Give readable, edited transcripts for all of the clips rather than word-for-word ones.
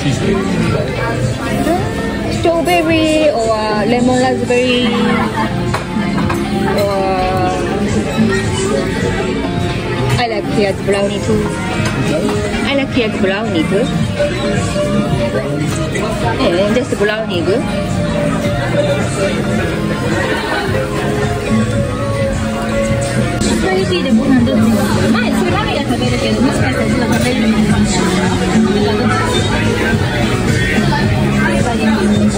Strawberry or lemon raspberry or I like here's brownie too. I like here's brownie too. Yeah, just brownie good. スパゲティでご飯どっちが好き？前それラーメンは食べるけど、もしかしたらちょっと食べれるかもしれないから。スパゲティ。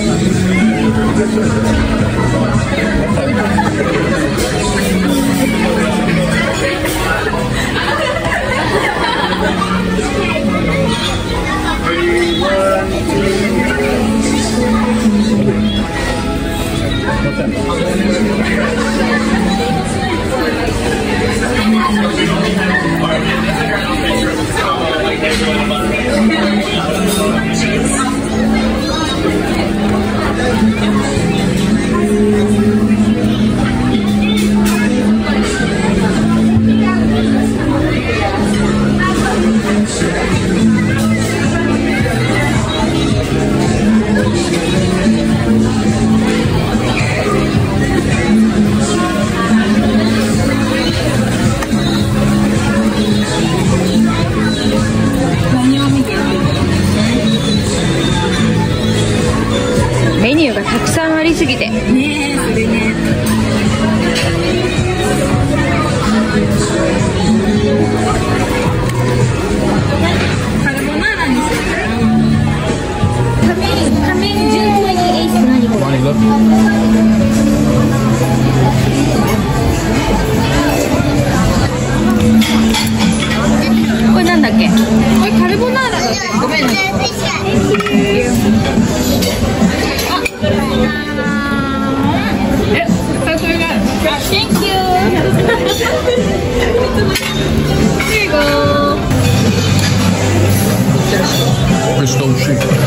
メニューがたくさんありすぎてねえ、それね。カルボナーラにする。仮面1028って何これ？これなんだっけ？これカルボナーラだって。ごめんね。Thank you. Here you go. Bristol chicken.